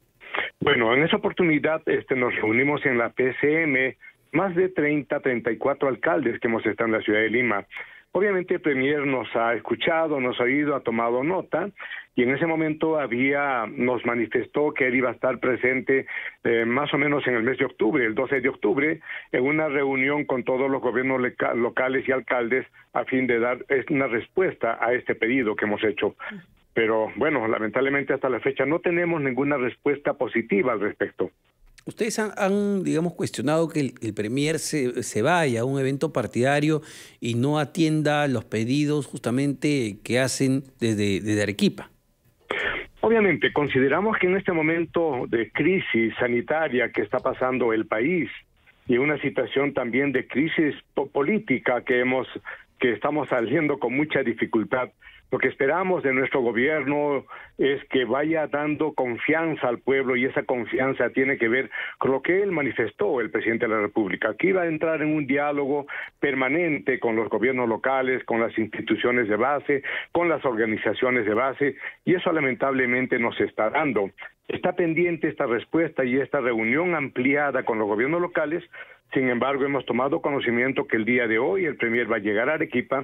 Bueno, en esa oportunidad este, nos reunimos en la P C M, más de treinta, treinta y cuatro alcaldes que hemos estado en la ciudad de Lima. Obviamente el premier nos ha escuchado, nos ha oído, ha tomado nota, y en ese momento había nos manifestó que él iba a estar presente eh, más o menos en el mes de octubre, el doce de octubre, en una reunión con todos los gobiernos locales y alcaldes a fin de dar una respuesta a este pedido que hemos hecho. Pero bueno, lamentablemente hasta la fecha no tenemos ninguna respuesta positiva al respecto. Ustedes han, han, digamos, cuestionado que el, el premier se, se vaya a un evento partidario y no atienda los pedidos justamente que hacen desde, desde Arequipa. Obviamente, consideramos que en este momento de crisis sanitaria que está pasando el país y una situación también de crisis política que hemos que estamos saliendo con mucha dificultad, lo que esperamos de nuestro gobierno es que vaya dando confianza al pueblo, y esa confianza tiene que ver con lo que él manifestó, el presidente de la República, que iba a entrar en un diálogo permanente con los gobiernos locales, con las instituciones de base, con las organizaciones de base, y eso lamentablemente nos está dando. Está pendiente esta respuesta y esta reunión ampliada con los gobiernos locales. Sin embargo, hemos tomado conocimiento que el día de hoy el premier va a llegar a Arequipa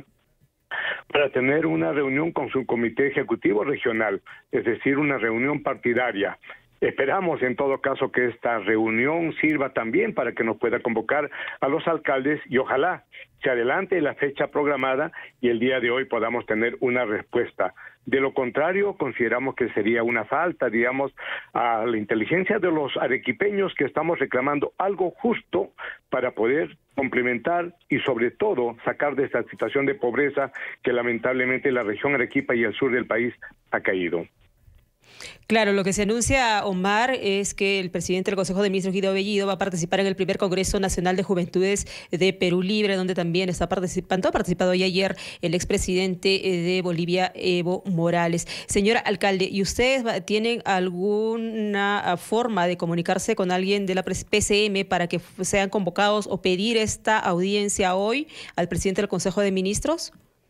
para tener una reunión con su comité ejecutivo regional, es decir, una reunión partidaria. Esperamos en todo caso que esta reunión sirva también para que nos pueda convocar a los alcaldes y ojalá se adelante la fecha programada y el día de hoy podamos tener una respuesta. De lo contrario, consideramos que sería una falta, digamos, a la inteligencia de los arequipeños que estamos reclamando algo justo para poder complementar y sobre todo sacar de esta situación de pobreza que lamentablemente la región Arequipa y el sur del país ha caído. Claro, lo que se anuncia, Omar, es que el presidente del Consejo de Ministros, Guido Bellido, va a participar en el primer Congreso Nacional de Juventudes de Perú Libre, donde también está participando, ha participado hoy ayer el expresidente de Bolivia, Evo Morales. Señor alcalde, ¿y ustedes tienen alguna forma de comunicarse con alguien de la P C M para que sean convocados o pedir esta audiencia hoy al presidente del Consejo de Ministros?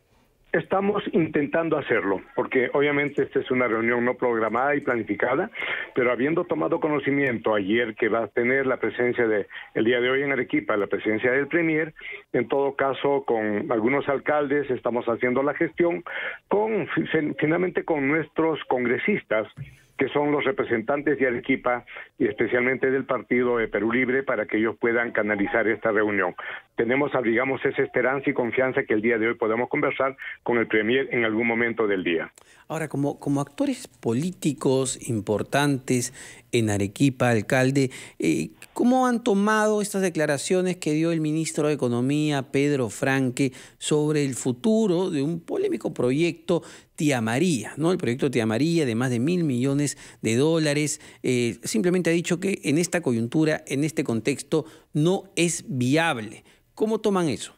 Estamos intentando hacerlo, porque obviamente esta es una reunión no programada y planificada, pero habiendo tomado conocimiento ayer que va a tener la presencia de el día de hoy en Arequipa, la presencia del premier, en todo caso con algunos alcaldes estamos haciendo la gestión, con finalmente con nuestros congresistas, que son los representantes de Arequipa y especialmente del partido de Perú Libre, para que ellos puedan canalizar esta reunión. Tenemos, digamos, esa esperanza y confianza que el día de hoy podamos conversar con el premier en algún momento del día. Ahora, como, como actores políticos importantes en Arequipa, alcalde, eh, ¿cómo han tomado estas declaraciones que dio el ministro de Economía, Pedro Franque, sobre el futuro de un polémico proyecto Tía María, ¿no? El proyecto Tía María de más de mil millones de dólares? Eh, simplemente ha dicho que en esta coyuntura, en este contexto, no es viable. ¿Cómo toman eso?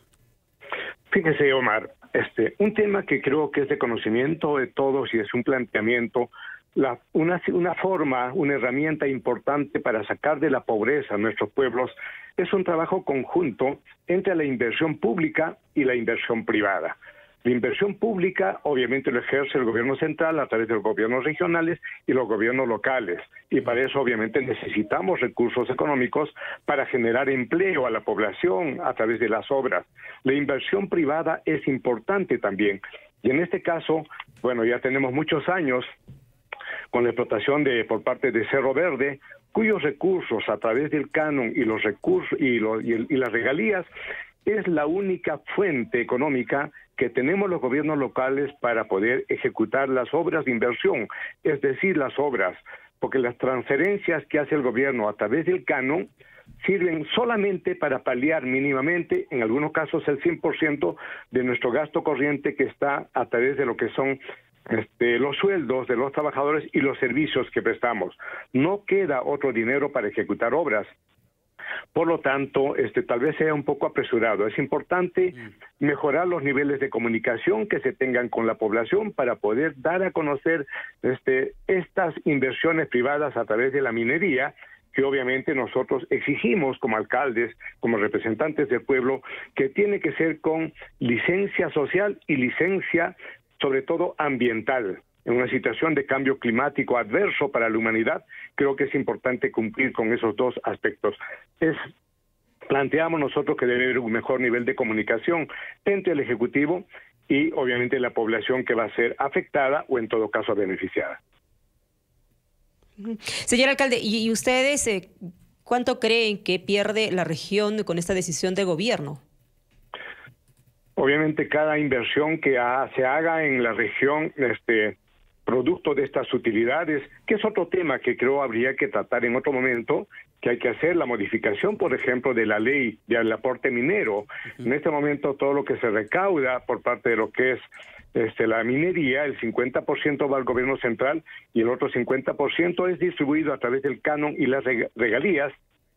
Fíjese, Omar, este, un tema que creo que es de conocimiento de todos y es un planteamiento, la, una, una forma, una herramienta importante para sacar de la pobreza a nuestros pueblos, es un trabajo conjunto entre la inversión pública y la inversión privada. La inversión pública obviamente lo ejerce el gobierno central a través de los gobiernos regionales y los gobiernos locales, y para eso obviamente necesitamos recursos económicos para generar empleo a la población a través de las obras. La inversión privada es importante también, y en este caso, bueno, ya tenemos muchos años con la explotación de por parte de Cerro Verde, cuyos recursos a través del canon y los recursos y, lo, y, el, y las regalías es la única fuente económica que tenemos los gobiernos locales para poder ejecutar las obras de inversión, es decir, las obras, porque las transferencias que hace el gobierno a través del canon sirven solamente para paliar mínimamente, en algunos casos el cien por ciento de nuestro gasto corriente que está a través de lo que son este, los sueldos de los trabajadores y los servicios que prestamos. No queda otro dinero para ejecutar obras. Por lo tanto, este, tal vez sea un poco apresurado. Es importante mejorar los niveles de comunicación que se tengan con la población para poder dar a conocer este, estas inversiones privadas a través de la minería, que obviamente nosotros exigimos como alcaldes, como representantes del pueblo, que tiene que ser con licencia social y licencia, sobre todo ambiental. En una situación de cambio climático adverso para la humanidad, creo que es importante cumplir con esos dos aspectos. Es, planteamos nosotros que debe haber un mejor nivel de comunicación entre el Ejecutivo y obviamente la población que va a ser afectada o en todo caso beneficiada. Señor alcalde, ¿y ustedes eh, cuánto creen que pierde la región con esta decisión de gobierno? Obviamente cada inversión que ha, se haga en la región, este, producto de estas utilidades, que es otro tema que creo habría que tratar en otro momento, que hay que hacer la modificación, por ejemplo, de la ley del aporte minero. Uh-huh. En este momento todo lo que se recauda por parte de lo que es este, la minería, el cincuenta por ciento va al gobierno central y el otro cincuenta por ciento es distribuido a través del canon y las regalías,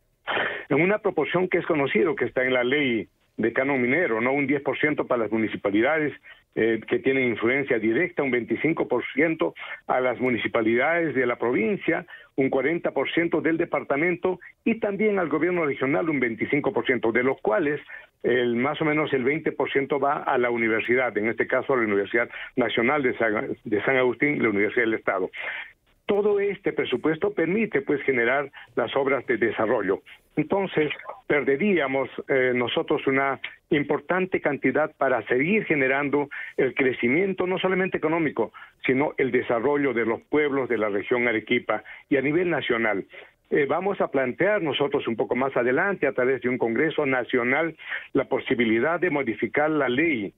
en una proporción que es conocido, que está en la ley de canon minero, ¿no? Un diez por ciento para las municipalidades eh, que tienen influencia directa, un veinticinco por ciento a las municipalidades de la provincia, un cuarenta por ciento del departamento y también al gobierno regional un veinticinco por ciento, de los cuales el, más o menos el veinte por ciento va a la universidad, en este caso a la Universidad Nacional de San, de San Agustín y la Universidad del Estado. Todo este presupuesto permite pues generar las obras de desarrollo. Entonces, perderíamos eh, nosotros una importante cantidad para seguir generando el crecimiento, no solamente económico, sino el desarrollo de los pueblos de la región Arequipa y a nivel nacional. Eh, vamos a plantear nosotros un poco más adelante, a través de un Congreso Nacional, la posibilidad de modificar la ley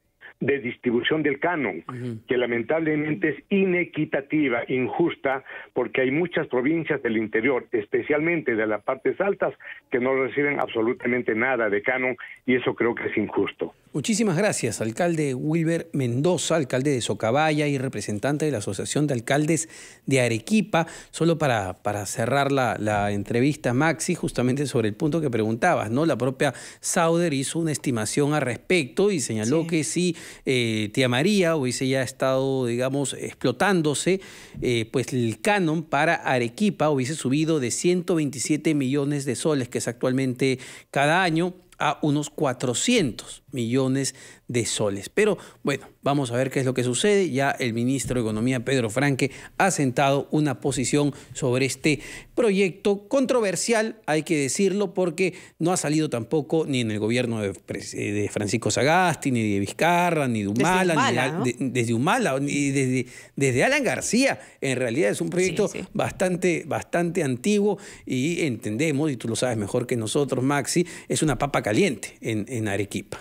de distribución del canon, uh-huh. que lamentablemente es inequitativa, injusta, porque hay muchas provincias del interior, especialmente de las partes altas, que no reciben absolutamente nada de canon, y eso creo que es injusto. Muchísimas gracias, alcalde Wilber Mendoza, alcalde de Socabaya y representante de la Asociación de Alcaldes de Arequipa. Solo para, para cerrar la, la entrevista, Maxi, justamente sobre el punto que preguntabas, ¿no? La propia Sauder hizo una estimación al respecto y señaló sí. que sí, Eh, Tía María hubiese ya estado, digamos, explotándose, eh, pues el canon para Arequipa hubiese subido de ciento veintisiete millones de soles, que es actualmente cada año, a unos cuatrocientos millones de soles. Pero bueno, vamos a ver qué es lo que sucede. Ya el ministro de Economía, Pedro Franque, ha sentado una posición sobre este proyecto controversial, hay que decirlo, porque no ha salido tampoco ni en el gobierno de, de Francisco Sagasti, ni de Vizcarra, ni de Humala, desde Humala, ni de, ¿no? de, desde Humala, ni desde, desde Alan García. En realidad es un proyecto sí, sí. bastante, bastante antiguo y entendemos, y tú lo sabes mejor que nosotros, Maxi, es una papa caliente en, en Arequipa.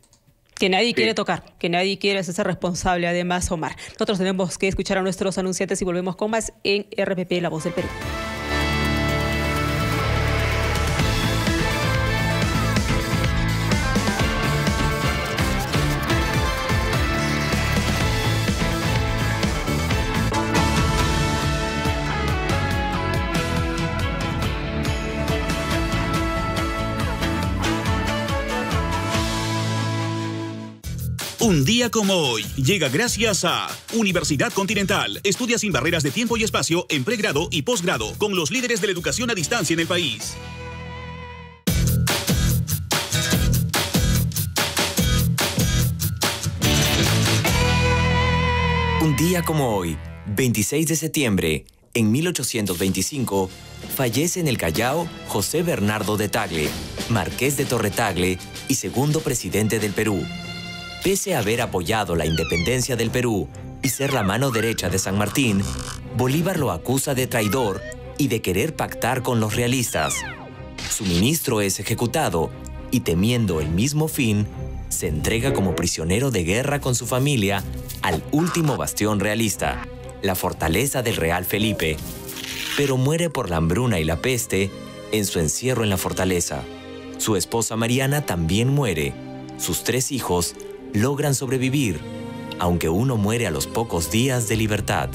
Que nadie sí. quiere tocar, que nadie quiere hacerse responsable, además, Omar. Nosotros tenemos que escuchar a nuestros anunciantes y volvemos con más en R P P, La Voz del Perú. Un día como hoy llega gracias a Universidad Continental. Estudia sin barreras de tiempo y espacio en pregrado y posgrado con los líderes de la educación a distancia en el país. Un día como hoy, veintiséis de septiembre, en mil ochocientos veinticinco, fallece en el Callao José Bernardo de Tagle, marqués de Torretagle y segundo presidente del Perú. Pese a haber apoyado la independencia del Perú y ser la mano derecha de San Martín, Bolívar lo acusa de traidor y de querer pactar con los realistas. Su ministro es ejecutado y, temiendo el mismo fin, se entrega como prisionero de guerra con su familia al último bastión realista, la fortaleza del Real Felipe, pero muere por la hambruna y la peste en su encierro en la fortaleza. Su esposa Mariana también muere. Sus tres hijos logran sobrevivir aunque uno muere a los pocos días de libertad.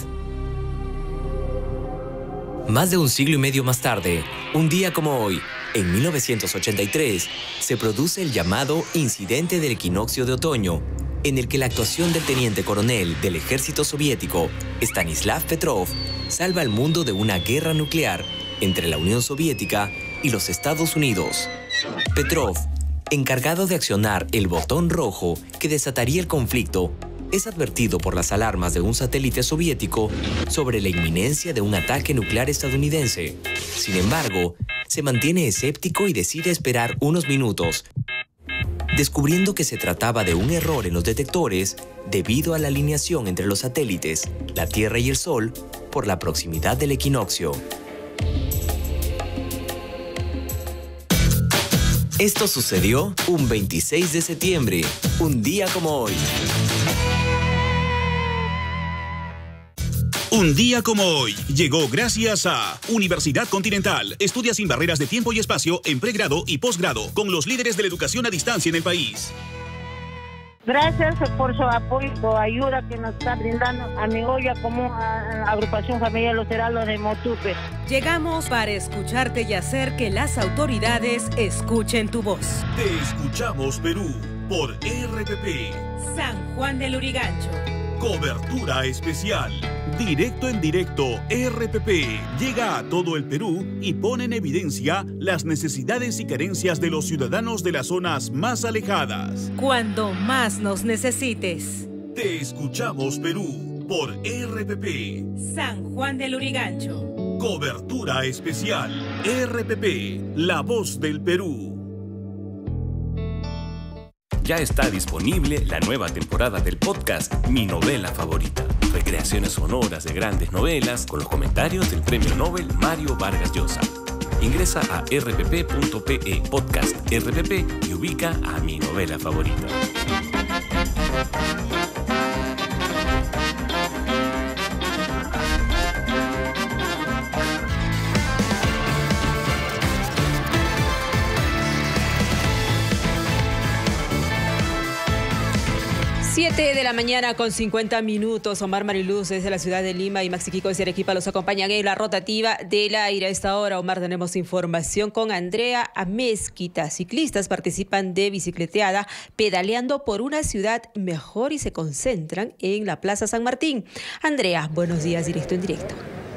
Más de un siglo y medio más tarde, un día como hoy, en mil novecientos ochenta y tres, se produce el llamado Incidente del Equinoccio de Otoño, en el que la actuación del teniente coronel del ejército soviético, Stanislav Petrov, salva al mundo de una guerra nuclear entre la Unión Soviética y los Estados Unidos. Petrov, encargado de accionar el botón rojo que desataría el conflicto, es advertido por las alarmas de un satélite soviético sobre la inminencia de un ataque nuclear estadounidense. Sin embargo, se mantiene escéptico y decide esperar unos minutos, descubriendo que se trataba de un error en los detectores debido a la alineación entre los satélites, la Tierra y el Sol, por la proximidad del equinoccio. Esto sucedió un veintiséis de septiembre, un día como hoy. Un día como hoy llegó gracias a Universidad Continental. Estudia sin barreras de tiempo y espacio en pregrado y posgrado con los líderes de la educación a distancia en el país. Gracias por su apoyo, su ayuda que nos está brindando a mi olla como a Agrupación Familiar Los Heraldos de Motupe. Llegamos para escucharte y hacer que las autoridades escuchen tu voz. Te escuchamos, Perú, por R P P. San Juan del Lurigancho. Cobertura especial. Directo en directo, R P P llega a todo el Perú y pone en evidencia las necesidades y carencias de los ciudadanos de las zonas más alejadas. Cuando más nos necesites. Te escuchamos, Perú, por R P P. San Juan del Lurigancho. Cobertura especial. R P P, la voz del Perú. Ya está disponible la nueva temporada del podcast Mi Novela Favorita. Recreaciones sonoras de grandes novelas con los comentarios del Premio Nobel Mario Vargas Llosa. Ingresa a r p p punto p e podcast R P P y ubica a Mi Novela Favorita. siete de la mañana con cincuenta minutos. Omar Mariluz desde la ciudad de Lima y Maxi Kiko desde Arequipa los acompañan en la rotativa del aire. A esta hora, Omar, tenemos información con Andrea Amezquita. Ciclistas participan de bicicleteada pedaleando por una ciudad mejor y se concentran en la Plaza San Martín. Andrea, buenos días, directo en directo.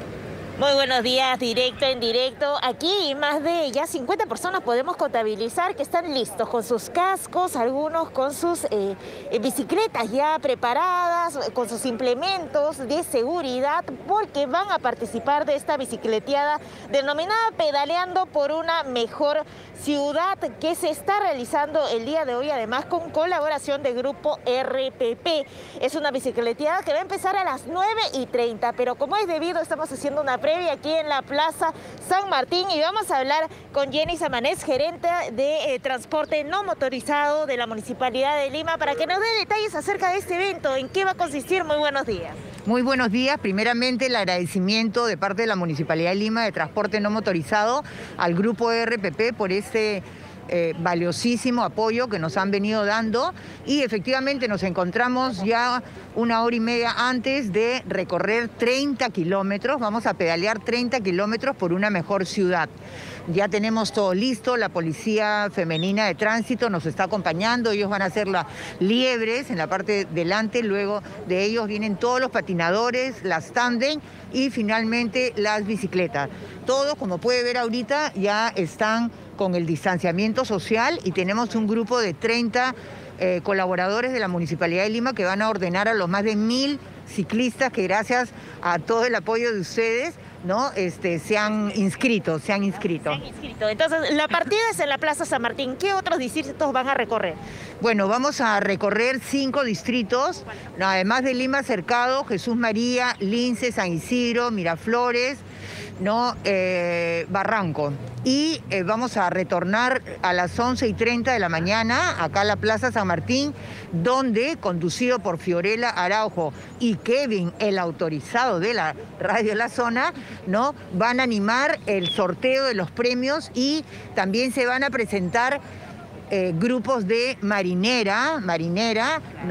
Muy buenos días, directo en directo. Aquí más de ya cincuenta personas podemos contabilizar que están listos con sus cascos, algunos con sus eh, bicicletas ya preparadas, con sus implementos de seguridad, porque van a participar de esta bicicleteada denominada Pedaleando por una Mejor Ciudad, que se está realizando el día de hoy, además con colaboración de Grupo R P P. Es una bicicleteada que va a empezar a las nueve y treinta, pero como es debido, estamos haciendo una previa aquí en la Plaza San Martín y vamos a hablar con Jenny Samanés, gerente de eh, transporte no motorizado de la Municipalidad de Lima, para que nos dé detalles acerca de este evento. ¿En qué va a consistir? Muy buenos días. Muy buenos días. Primeramente, el agradecimiento de parte de la Municipalidad de Lima de Transporte No Motorizado al Grupo R P P por este Eh, valiosísimo apoyo que nos han venido dando, y efectivamente nos encontramos ya una hora y media antes de recorrer treinta kilómetros. Vamos a pedalear treinta kilómetros por una mejor ciudad. Ya tenemos todo listo, la Policía Femenina de Tránsito nos está acompañando, ellos van a hacer las liebres en la parte delante, luego de ellos vienen todos los patinadores, las tándem y finalmente las bicicletas. Todos, como puede ver ahorita, ya están con el distanciamiento social y tenemos un grupo de treinta eh, colaboradores de la Municipalidad de Lima que van a ordenar a los más de mil ciclistas que gracias a todo el apoyo de ustedes, ¿no? Este, se han inscrito, se han inscrito. Se han inscrito. Entonces, la partida es en la Plaza San Martín. ¿Qué otros distritos van a recorrer? Bueno, vamos a recorrer cinco distritos, además de Lima Cercado, Jesús María, Lince, San Isidro, Miraflores, ¿no? Eh, Barranco. Y eh, vamos a retornar a las once y treinta de la mañana acá a la Plaza San Martín, donde, conducido por Fiorella Araujo y Kevin, el autorizado de la Radio La Zona, ¿no? Van a animar el sorteo de los premios y también se van a presentar eh, grupos de marinera, marinera, ¿no?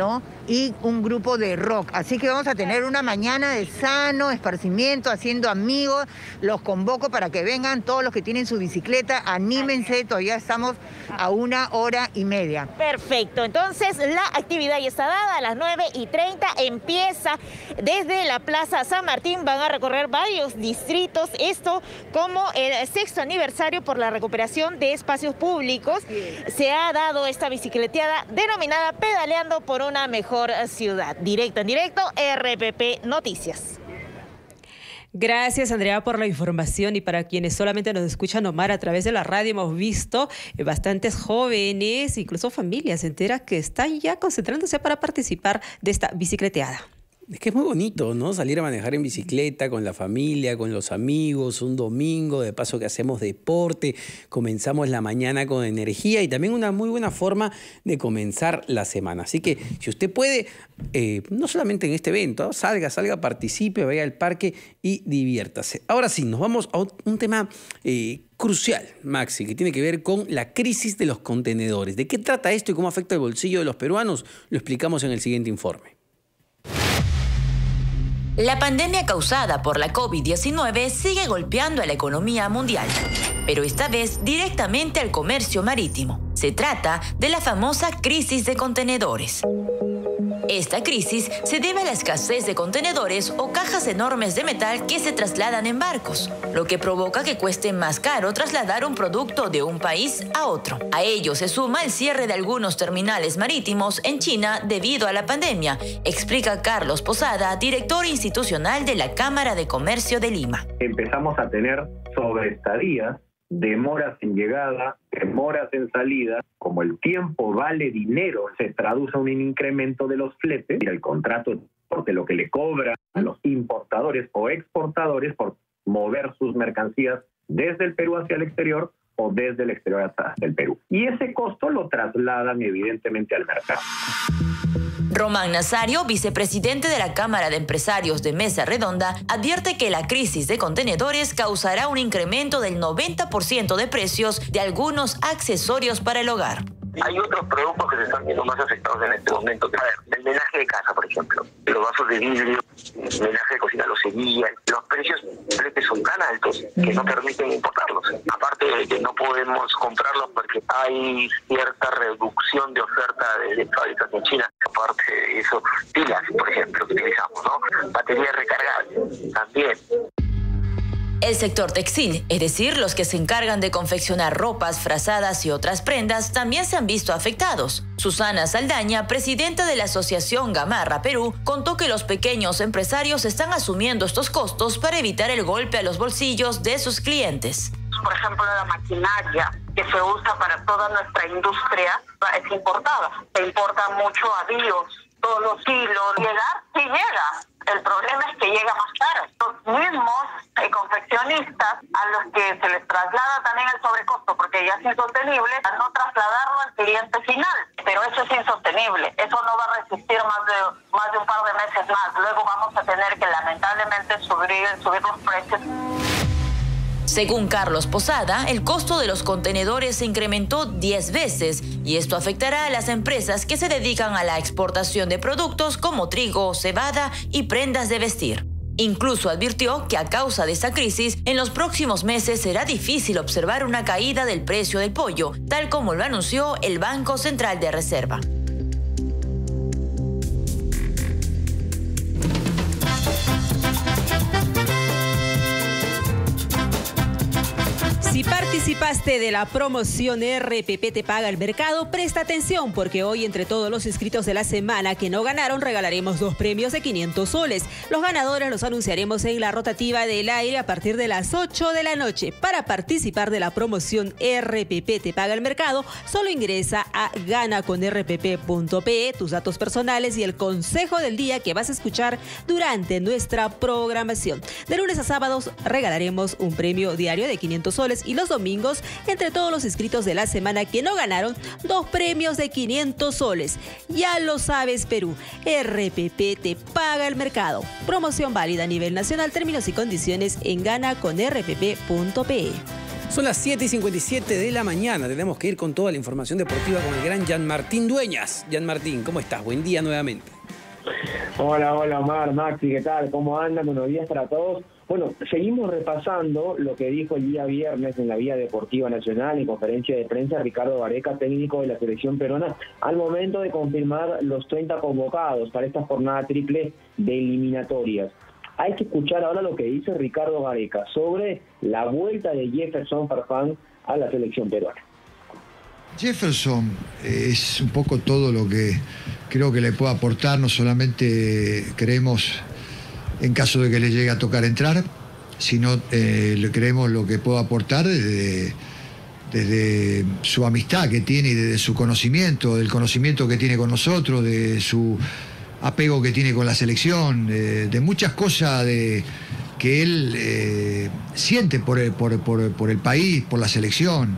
y un grupo de rock. Así que vamos a tener una mañana de sano esparcimiento, haciendo amigos. Los convoco para que vengan todos los que tienen su bicicleta, anímense, todavía estamos a una hora y media. Perfecto, entonces la actividad ya está dada, a las nueve y treinta empieza desde la Plaza San Martín, van a recorrer varios distritos, esto como el sexto aniversario por la recuperación de espacios públicos. Se ha dado esta bicicleteada denominada Pedaleando por una Mejor Ciudad. Directo en directo, R P P Noticias. Gracias, Andrea, por la información. Y para quienes solamente nos escuchan, Omar, a través de la radio hemos visto eh, bastantes jóvenes, incluso familias enteras, que están ya concentrándose para participar de esta bicicleteada. Es que es muy bonito, ¿no? Salir a manejar en bicicleta con la familia, con los amigos, un domingo, de paso que hacemos deporte, comenzamos la mañana con energía y también una muy buena forma de comenzar la semana. Así que si usted puede, eh, no solamente en este evento, ¿no? salga, salga, participe, vaya al parque y diviértase. Ahora sí, nos vamos a un tema eh, crucial, Maxi, que tiene que ver con la crisis de los contenedores. ¿De qué trata esto y cómo afecta el bolsillo de los peruanos? Lo explicamos en el siguiente informe. La pandemia causada por la COVID diecinueve sigue golpeando a la economía mundial, pero esta vez directamente al comercio marítimo. Se trata de la famosa crisis de contenedores. Esta crisis se debe a la escasez de contenedores o cajas enormes de metal que se trasladan en barcos, lo que provoca que cueste más caro trasladar un producto de un país a otro. A ello se suma el cierre de algunos terminales marítimos en China debido a la pandemia, explica Carlos Posada, director institucional de la Cámara de Comercio de Lima. Empezamos a tener sobreestadías, demoras en llegada, demoras en salida. Como el tiempo vale dinero, se traduce en un incremento de los fletes y el contrato de transporte, lo que le cobra a los importadores o exportadores por mover sus mercancías desde el Perú hacia el exterior o desde el exterior hasta el Perú. Y ese costo lo trasladan evidentemente al mercado. Román Nazario, vicepresidente de la Cámara de Empresarios de Mesa Redonda, advierte que la crisis de contenedores causará un incremento del noventa por ciento de precios de algunos accesorios para el hogar. Hay otros productos que se están viendo más afectados en este momento. A ver, el menaje de casa, por ejemplo, los vasos de vidrio, el menaje de cocina, los cerillas, los precios son tan altos que no permiten importarlos. Aparte de que no podemos comprarlos porque hay cierta reducción de oferta de, de fábricas en China. Aparte de eso, pilas, por ejemplo, que utilizamos, ¿no? Baterías recargables, también. El sector textil, es decir, los que se encargan de confeccionar ropas, frazadas y otras prendas, también se han visto afectados. Susana Saldaña, presidenta de la Asociación Gamarra Perú, contó que los pequeños empresarios están asumiendo estos costos para evitar el golpe a los bolsillos de sus clientes. Por ejemplo, la maquinaria que se usa para toda nuestra industria es importada. Se importa mucho avíos, todos los kilos. Llegar, sí llega. El problema es que llega más caro. Los mismos eh, confeccionistas a los que se les traslada también el sobrecosto, porque ya es insostenible, a no trasladarlo al cliente final. Pero eso es insostenible. Eso no va a resistir más de, más de un par de meses más. Luego vamos a tener que lamentablemente subir, subir los precios. Según Carlos Posada, el costo de los contenedores se incrementó diez veces y esto afectará a las empresas que se dedican a la exportación de productos como trigo, cebada y prendas de vestir. Incluso advirtió que a causa de esta crisis, en los próximos meses será difícil observar una caída del precio del pollo, tal como lo anunció el Banco Central de Reserva. Si participaste de la promoción R P P Te Paga el Mercado, presta atención porque hoy entre todos los inscritos de la semana que no ganaron regalaremos dos premios de quinientos soles. Los ganadores los anunciaremos en la rotativa del aire a partir de las ocho de la noche. Para participar de la promoción R P P Te Paga el Mercado, solo ingresa a gana con r p p punto p e, tus datos personales y el consejo del día que vas a escuchar durante nuestra programación. De lunes a sábados regalaremos un premio diario de quinientos soles y los domingos, entre todos los inscritos de la semana que no ganaron, dos premios de quinientos soles. Ya lo sabes, Perú. R P P Te Paga el Mercado. Promoción válida a nivel nacional. Términos y condiciones en gana con r p p punto p e. Son las siete y cincuenta y siete de la mañana. Tenemos que ir con toda la información deportiva con el gran Jan Martín Dueñas. Jan Martín, ¿cómo estás? Buen día nuevamente. Hola, hola Omar, Maxi, ¿qué tal? ¿Cómo andan? Buenos días para todos. Bueno, seguimos repasando lo que dijo el día viernes en la Vía Deportiva Nacional en conferencia de prensa Ricardo Gareca, técnico de la selección peruana, al momento de confirmar los treinta convocados para esta jornada triple de eliminatorias. Hay que escuchar ahora lo que dice Ricardo Gareca sobre la vuelta de Jefferson Farfán a la selección peruana. Jefferson es un poco todo lo que creo que le puede aportar, no solamente creemos en caso de que le llegue a tocar entrar, sino eh, le creemos lo que puede aportar desde, desde su amistad que tiene y desde su conocimiento, del conocimiento que tiene con nosotros, de su apego que tiene con la selección, de, de muchas cosas de, que él eh, siente por el, por, por, por el país, por la selección.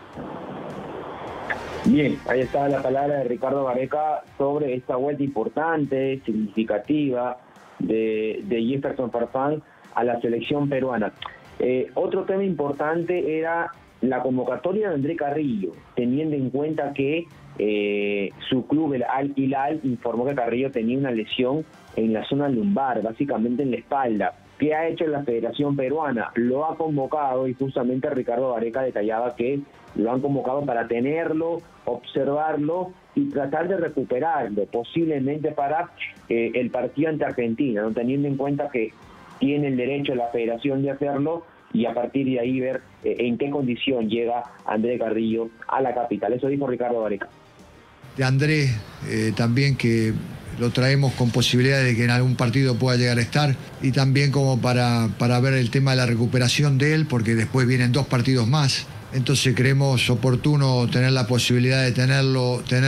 Bien, ahí está la palabra de Ricardo Gareca sobre esta vuelta importante, significativa de, de Jefferson Farfán a la selección peruana. Eh, otro tema importante era la convocatoria de André Carrillo, teniendo en cuenta que eh, su club, el Al Hilal, informó que Carrillo tenía una lesión en la zona lumbar, básicamente en la espalda. ¿Qué ha hecho la Federación Peruana? Lo ha convocado y justamente Ricardo Gareca detallaba que lo han convocado para tenerlo, observarlo y tratar de recuperarlo, posiblemente para eh, el partido ante Argentina, ¿no? Teniendo en cuenta que tiene el derecho la Federación de hacerlo y a partir de ahí ver eh, en qué condición llega André Carrillo a la capital. Eso dijo Ricardo Gareca. De Andrés eh, también, que lo traemos con posibilidad de que en algún partido pueda llegar a estar, y también como para, para ver el tema de la recuperación de él, porque después vienen dos partidos más. Entonces creemos oportuno tener la posibilidad de tenerlo, tener